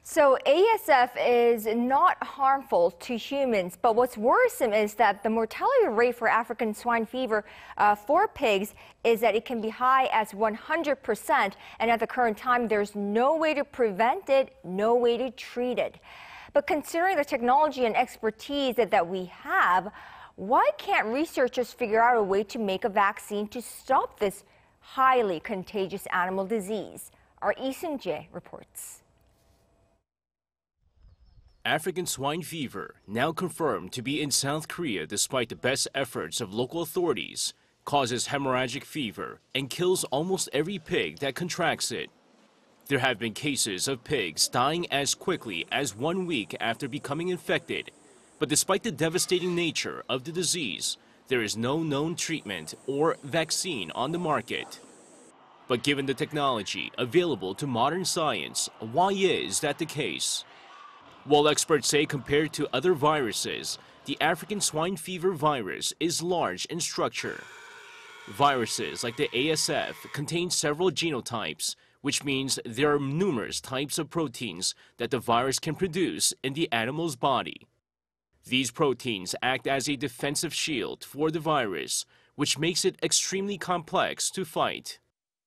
So ASF is not harmful to humans, but what's worrisome is that the mortality rate for African swine fever for pigs is that it can be high as 100%. And at the current time, there's no way to prevent it, no way to treat it. But considering the technology and expertise that we have, why can't researchers figure out a way to make a vaccine to stop this highly contagious animal disease? Our Seung-jae reports. African swine fever, now confirmed to be in South Korea despite the best efforts of local authorities, causes hemorrhagic fever and kills almost every pig that contracts it. There have been cases of pigs dying as quickly as 1 week after becoming infected. But despite the devastating nature of the disease, there is no known treatment or vaccine on the market. But given the technology available to modern science, why is that the case? While experts say compared to other viruses, the African swine fever virus is large in structure. Viruses like the ASF contain several genotypes, which means there are numerous types of proteins that the virus can produce in the animal's body. These proteins act as a defensive shield for the virus, which makes it extremely complex to fight.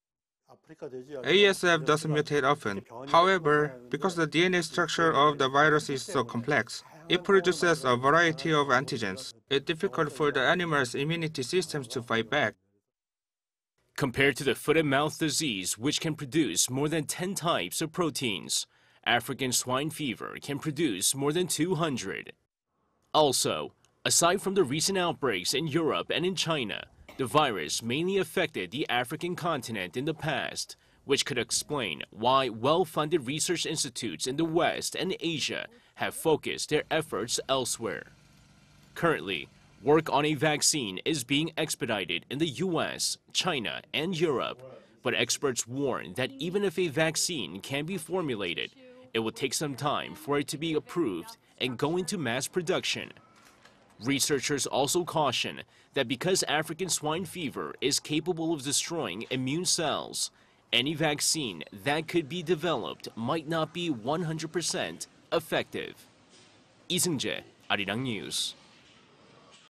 ASF doesn't mutate often. However, because the DNA structure of the virus is so complex, it produces a variety of antigens. It's difficult for the animal's immunity systems to fight back. Compared to the foot and mouth disease, which can produce more than 10 types of proteins, African swine fever can produce more than 200. Also, aside from the recent outbreaks in Europe and in China, the virus mainly affected the African continent in the past, which could explain why well-funded research institutes in the West and Asia have focused their efforts elsewhere. Currently, work on a vaccine is being expedited in the US, China, and Europe, but experts warn that even if a vaccine can be formulated, it will take some time for it to be approved and go into mass production. Researchers also caution that because African swine fever is capable of destroying immune cells, any vaccine that could be developed might not be 100% effective. Seung-jae, Arirang News.